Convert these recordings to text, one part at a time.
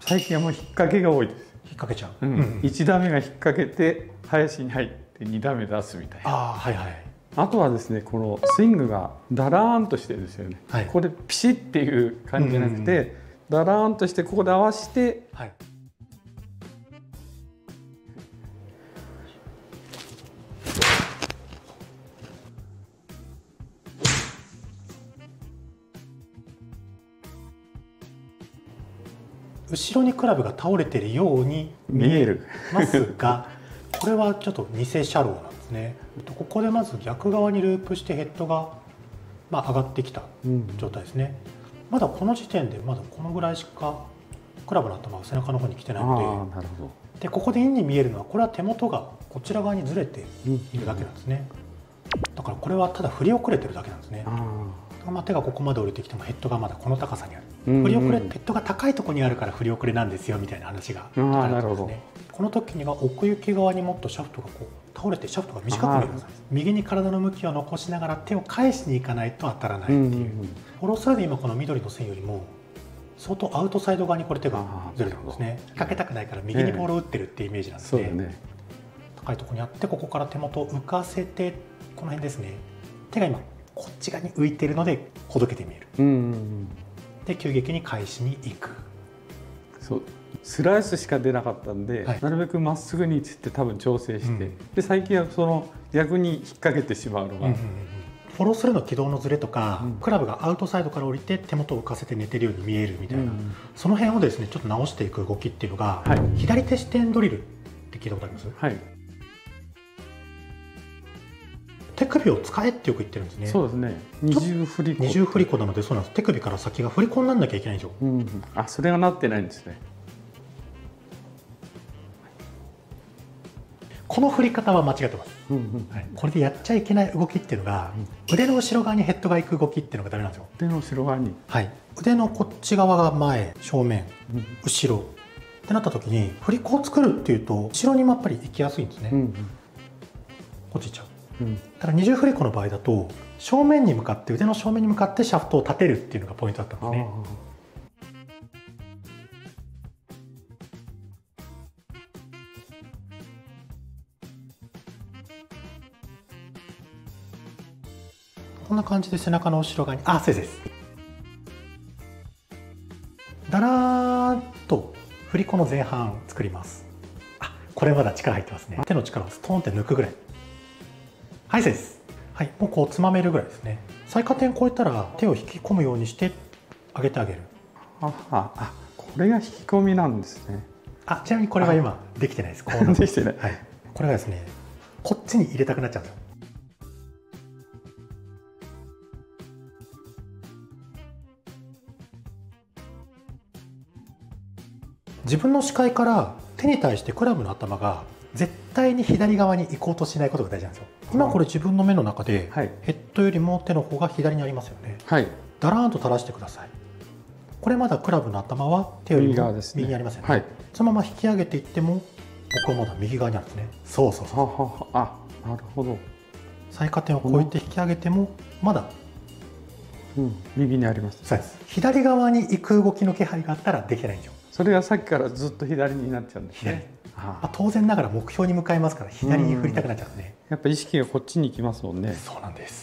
最近はもう引っ掛けが多いです。 引っ掛けちゃう。 1打目が引っ掛けて林に入って2打目出すみたいな。 はいはい。 あとはですね、このスイングがダラーンとしてるんですよね。ここでピシッっていう感じじゃなくて、ダラーンとしてここで合わせて、 後ろにクラブが倒れているように見えますが、これはちょっと偽シャローなんですね。ここでまず逆側にループしてヘッドが上がってきた状態ですね。まだこの時点でまだこのぐらいしかクラブの頭が背中の方に来てないので、ここでインに見えるのはこれは手元がこちら側にずれているだけなんですね。だからこれはただ振り遅れてるだけなんですね。手がここまで降りてきてもヘッドがまだこの高さにある。振り遅れ、ヘッドが高いところにあるから振り遅れなんですよみたいな話があるんですね。この時には奥行き側にもっとシャフトがこう倒れてシャフトが短く見えるんです。右に体の向きを残しながら手を返しに行かないと当たらないっていう。フォロースルーで今この緑の線よりも相当アウトサイド側にこれ手がずれてるんですね。引っ掛けたくないから右にボールを打ってるっていうイメージなんですね。高いところにあってここから手元を浮かせてこの辺ですね。手が今こっち側に浮いているのでほどけて見える。で急激に返しに行く。 そうスライスしか出なかったんで、なるべくまっすぐにつって多分調整して、で最近はその逆に引っ掛けてしまうのが、 フォロースルーの軌道のずれとか、クラブがアウトサイドから降りて手元を浮かせて寝てるように見えるみたいな、その辺をですねちょっと直していく動きっていうのが、左手支点ドリルって聞いたことあります？手首を使えってよく言ってるんですね。 そうですね。二重振り子。 二重振り子なので、そうなんです。手首から先が振り子にならなきゃいけないんですよ。 それがなってないんですね。 この振り方は間違ってます。これでやっちゃいけない動きっていうのが、腕の後ろ側にヘッドが行く動きっていうのがダメなんですよ。 腕の後ろ側に。 腕のこっち側が前、正面、後ろってなった時に振り子を作るっていうと後ろにやっぱり行きやすいんですね。こっち行っちゃう。ただ二重振り子の場合だと正面に向かって腕の正面に向かってシャフトを立てるっていうのがポイントだったんですね。こんな感じで背中の後ろ側にそうです。だらーっと振り子の前半作ります。これまだ力入ってますね。手の力をストーンって抜くぐらい。そうです。もうこうつまめるぐらいですね。最下点超えたら手を引き込むようにして上げてあげる。 これが引き込みなんですね。 ちなみにこれは今できてないです。 できてない。 これがですね、こっちに入れたくなっちゃうんですよ。自分の視界から手に対してクラブの頭が絶対に左側に行こうとしないことが大事なんですよ。今これ自分の目の中でヘッドよりも手の方が左にありますよね。だらーんと垂らしてください。これまだクラブの頭は手よりも右にありますよね。そのまま引き上げていっても僕はまだ右側にあるんですね。そう。 なるほど。 最下点を越えて引き上げてもまだ右にあります。 そうです。左側に行く動きの気配があったらできてないんですよ。 それがさっきからずっと左になっちゃうんですね。 当然ながら目標に向かいますから左に振りたくなっちゃうんですね。 やっぱ意識がこっちに行きますもんね。 そうなんです。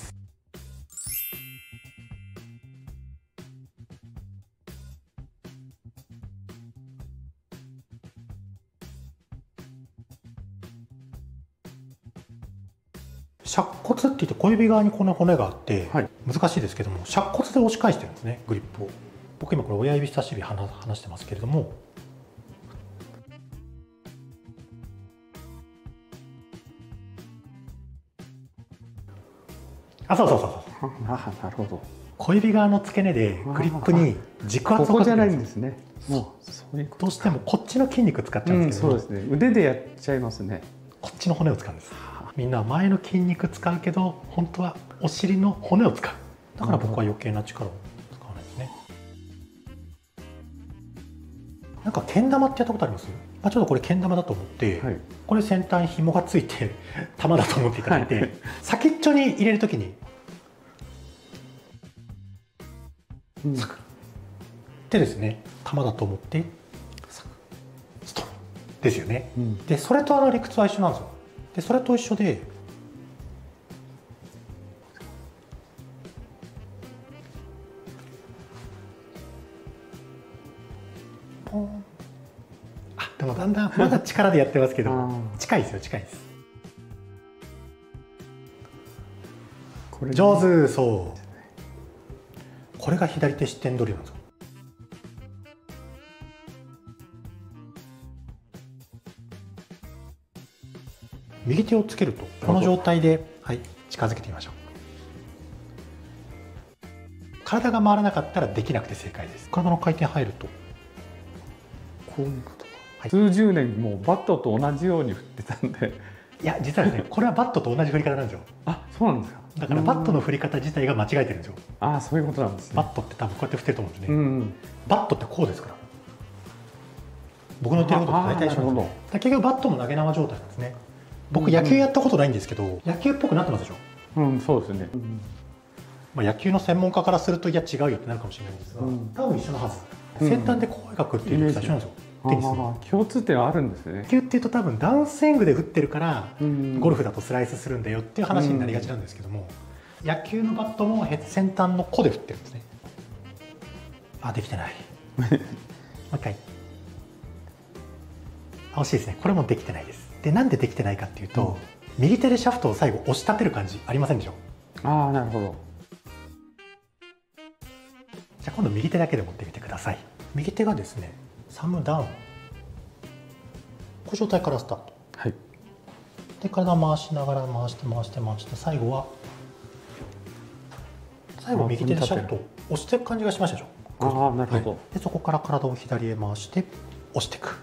尺骨って言って小指側にこの骨があって、難しいですけども尺骨で押し返してるんですね、グリップを。僕今これ親指人差し指離してますけれども、そうなるほど。 小指側の付け根でグリップに軸圧をかけてるんですね。どうしてもこっちの筋肉使っちゃうんですけど、 腕でやっちゃいますね。 こっちの骨を使うんです。みんな前の筋肉使うけど本当はお尻の骨を使う。だから僕は余計な力を使わないですね。なんかけん玉ってやったことあります？ちょっとこれけん玉だと思って、これ先端に紐がついて玉だと思っていただいて、先っちょに入れるときにサクッでですね、玉だと思ってですよね。でそれと理屈は一緒なんですよ。でそれと一緒でポン、でもだんだんまだ力でやってますけど近いですよ、近いです。これ上手。そう、これが左手失点ドリルなんですよ。右手をつけるとこの状態で、はい、近づけてみましょう。体が回らなかったらできなくて正解です。体の回転入るとこういうこと、 はい、数十年もうバットと同じように振ってたんで、 いや実はですねこれはバットと同じ振り方なんですよ。 あ、そうなんですか。 だからバットの振り方自体が間違えてるんですよ。 ああ、そういうことなんですね。 バットって多分こうやって振ってると思うんですね。バットってこうですから、僕の言ってることと大体一緒なんですね。結局バットも投げ縄状態なんですね。僕野球やったことないんですけど、野球っぽくなってますでしょ。 そうですね。 まあ野球の専門家からするといや違うよってなるかもしれないんですが、多分一緒のはず。先端でこう描くっていうのと一緒なんですよ。テニスの共通点はあるんですね。 野球っていうと多分ダウンスイングで打ってるからゴルフだとスライスするんだよっていう話になりがちなんですけども、野球のバットも先端の個で振ってるんですね。あ、できてない。もう一回。惜しいですね。これもできてないです。で、なんでできてないかっていうと、右手でシャフトを最後押し立てる感じありませんでしょ。ああ、なるほど。 じゃあ今度右手だけで持ってみてください。右手がですね、サムダウン。この状態からスタート。はい。で、体を回しながら回して最後は右手でシャフトを押していく感じがしましたでしょ。 ああ、なるほど。はい、 でそこから体を左へ回して押していく。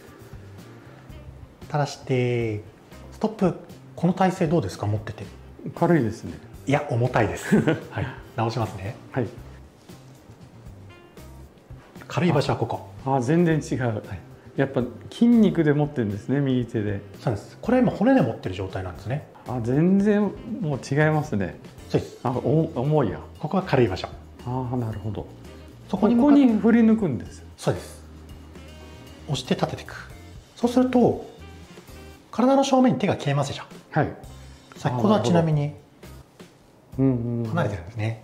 垂らしてストップ。この体勢どうですか、持ってて。 軽いですね。 いや重たいです。はい、直しますね。はい。軽い場所はここ。 あ、全然違う。はい、やっぱ筋肉で持ってるんですね、右手で。 そうです。これ今骨で持ってる状態なんですね。 あ、全然もう違いますね。 そうです。 あ、重いや。 ここは軽い場所。 ああ、なるほど。 そこに振り抜くんです。 そうです。押して立てていく。そうすると体の正面に手が消えますでしょ。はい。先ほどはちなみに離れてるんですね。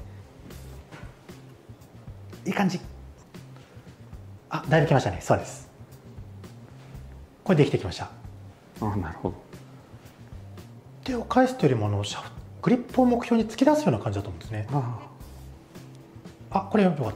いい感じ。あ、だいぶ来ましたね。そうです。これできてきました。 あ、なるほど。 手を返すというよりもグリップを目標に突き出すような感じだと思うんですね。あ、これよかった。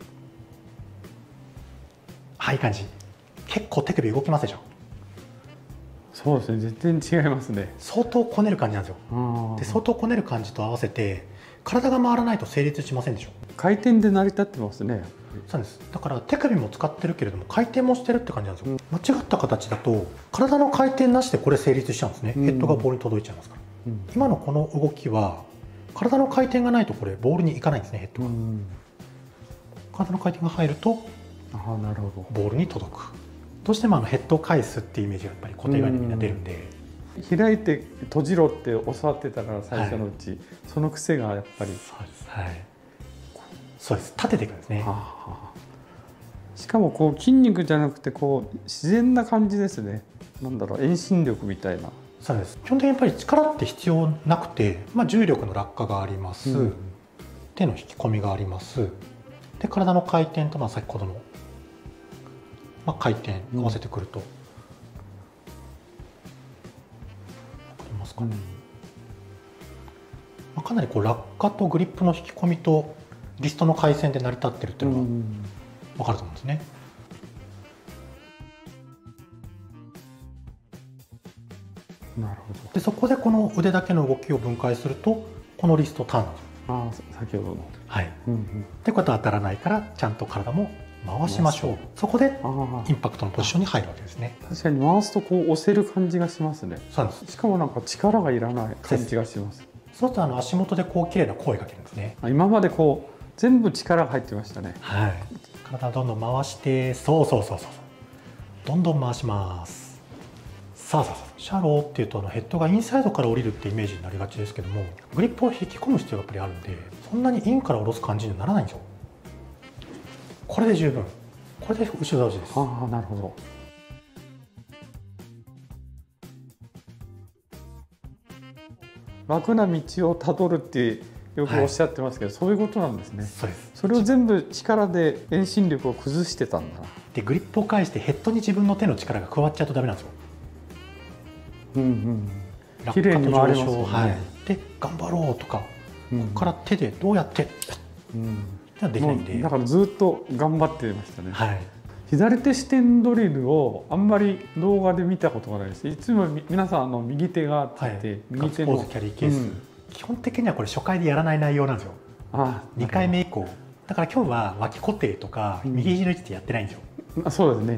はい、いい感じ。結構手首動きますでしょ。 そうですね、全然違いますね。 相当こねる感じなんですよ。で、相当こねる感じと合わせて体が回らないと成立しませんでしょ。 回転で成り立ってますね。 そうです。だから手首も使ってるけれども回転もしてるって感じなんですよ。間違った形だと体の回転なしでこれ成立しちゃうんですね。ヘッドがボールに届いちゃいますから。今のこの動きは体の回転がないとこれボールに行かないんですね、ヘッドが。体の回転が入るとなるほどボールに届く。どうしてもヘッドを返すっていうイメージがやっぱり固定概念にみんな出るんで、 開いて閉じろって教わってたから最初のうち、はい、その癖がやっぱり。 そうです。はい。そうです。立てていくんですね。 しかもこう筋肉じゃなくてこう自然な感じですね。なんだろう、遠心力みたいな。 そうです。基本的にやっぱり力って必要なくて、重力の落下があります、手の引き込みがあります。で、体の回転と先ほどの、回転合わせてくると、分かりますかね。かなり落下とグリップの引き込みとリストの回線で成り立ってるっていうのが分かると思うんですね。 なるほど。 でそこでこの腕だけの動きを分解するとこのリストターンなんですよ。 先ほどの。 はい。でこうやって当たらないからちゃんと体も回しましょう。そこでインパクトのポジションに入るわけですね。 確かに回すとこう押せる感じがしますね。 そうなんです。 しかもなんか力がいらない感じがします。 そうすると足元でこう綺麗な声かけるんですね。 今までこう全部力が入ってましたね。 はい。体をどんどん回して、そうどんどん回します。さあシャローっていうとヘッドがインサイドから降りるってイメージになりがちですけども、グリップを引き込む必要がやっぱりあるんで、そんなにインから下ろす感じにはならないんですよ。これで十分。これで後ろ倒しです。 なるほど。 楽な道をたどるってよくおっしゃってますけど、そういうことなんですね。 そうです。 それを全部力で遠心力を崩してたんだな。 でグリップを返してヘッドに自分の手の力が加わっちゃうとダメなんですよ。 綺麗に回りますよね。 はい、で頑張ろうとか、ここから手でどうやって、できないんで、 だからずっと頑張ってましたね。 はい、 左手支点ドリルをあんまり動画で見たことがないです。いつも皆さん右手があって、 右手のキャリーケース、基本的にはこれ初回でやらない内容なんですよ。2回目以降だから今日は脇固定とか右肘の位置ってやってないんですよ。 そうですね。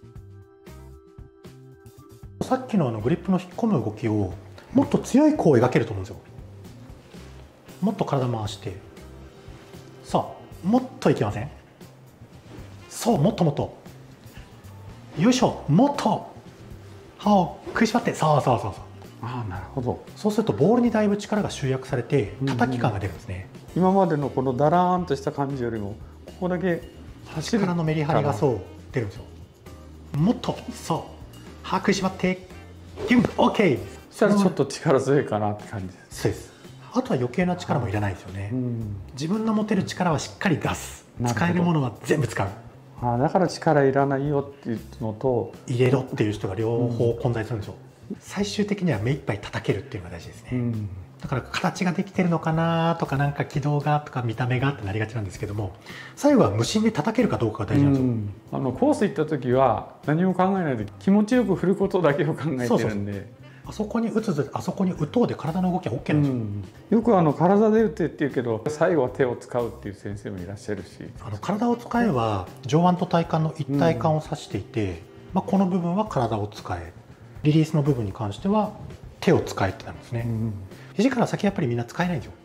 さっきのグリップの引っ込む動きをもっと強い弧を描けると思うんですよ。もっと体回して、そうもっといけません？そうもっともっと、よいしょ、もっと歯を食いしばって、そうそうそうそう。 ああ、なるほど。 そうするとボールにだいぶ力が集約されて叩き感が出るんですね。 今までのこのだらーんとした感じよりもここだけ走る力のメリハリがそう出るんですよ。もっとそう歯食いしばってギュン OK。 そしたらちょっと力強いかなって感じです。 そうです。あとは余計な力もいらないですよね。自分の持てる力はしっかり出す。使えるものは全部使う。 だから力いらないよっていうのと入れろっていう人が両方混在するんですよ。最終的には目いっぱい叩けるっていうのが大事ですね。だから形ができてるのかなとか、なんか軌道がとか見た目がってなりがちなんですけども、最後は無心で叩けるかどうかが大事なんですよ。 コース行った時は何も考えないで気持ちよく振ることだけを考えてるんで、 あそこに打つぞ、あそこに打とうで体の動きは OK なんですよ。 よく体で打てって言うけど最後は手を使うっていう先生もいらっしゃるし、 体を使えば上腕と体幹の一体感を指していて、この部分は体を使え、リリースの部分に関しては手を使えってなるんですね。肘から先やっぱりみんな使えないんですよ。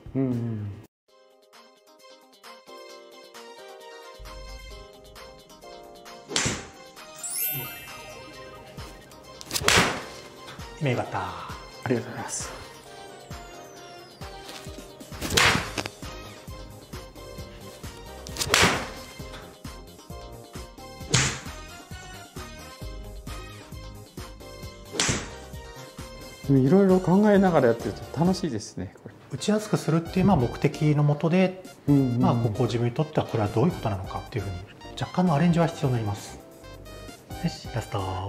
今よかった。 ありがとうございます。いろいろ考えながらやってると楽しいですね。これ打ちやすくするっていう目的のもとで、ここ自分にとってはこれはどういうことなのかっていうふうに若干のアレンジは必要になります。よし、ラスト。はい。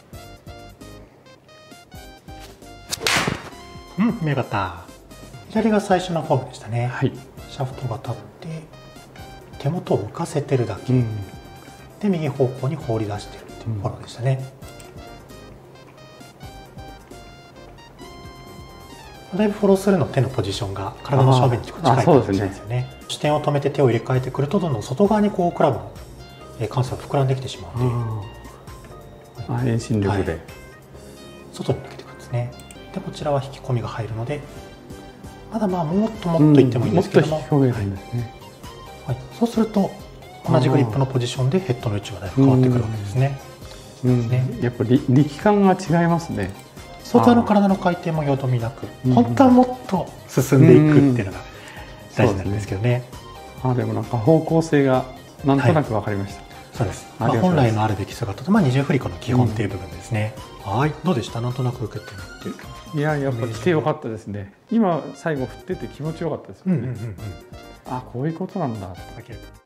よかった。左が最初のフォームでしたね。はい。シャフトが立って手元を浮かせてるだけ、で右方向に放り出してるっていうフォローでしたね。だいぶフォロースルーの手のポジションが体の正面に近いかもしれないですよね。視点を止めて手を入れ替えてくると、どんどん外側にクラブの関節が膨らんできてしまうので、 遠心力で、 外に抜けていくんですね。でこちらは引き込みが入るので、まだもっともっといってもいいんですけども、そうすると同じグリップのポジションでヘッドの位置がだいぶ変わってくるわけですね。 やっぱり力感が違いますね。 外側の体の回転もよどみなく、本当はもっと進んでいくっていうのが大事なんですけどね。 でもなんか方向性がなんとなく分かりました。 そうです。本来のあるべき姿と二重振り子の基本っていう部分ですね。はい、どうでした？なんとなく受けてみて。 やっぱ来てよかったですね。今最後振ってて気持ちよかったですよね。こういうことなんだって。